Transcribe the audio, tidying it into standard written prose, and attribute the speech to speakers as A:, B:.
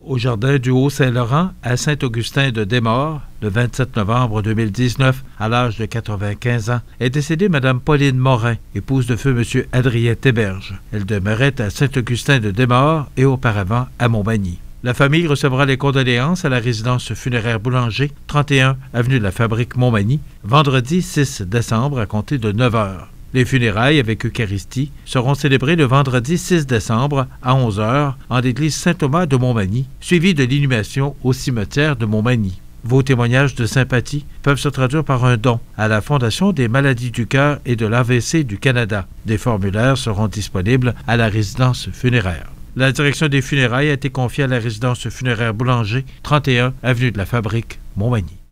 A: Au jardin du Haut-Saint-Laurent, à Saint-Augustin-de-Desmaures, le 27 novembre 2019, à l'âge de 95 ans, est décédée Mme Pauline Morin, épouse de feu M. Adrien Théberge. Elle demeurait à Saint-Augustin-de-Desmaures et auparavant à Montmagny. La famille recevra les condoléances à la résidence funéraire Boulanger, 31 avenue de la Fabrique Montmagny, vendredi 6 décembre à compter de 9 h. Les funérailles avec Eucharistie seront célébrées le vendredi 6 décembre à 11 h en l'église Saint-Thomas de Montmagny, suivi de l'inhumation au cimetière de Montmagny. Vos témoignages de sympathie peuvent se traduire par un don à la Fondation des maladies du cœur et de l'AVC du Canada. Des formulaires seront disponibles à la résidence funéraire. La direction des funérailles a été confiée à la résidence funéraire Boulanger, 31 avenue de la Fabrique, Montmagny.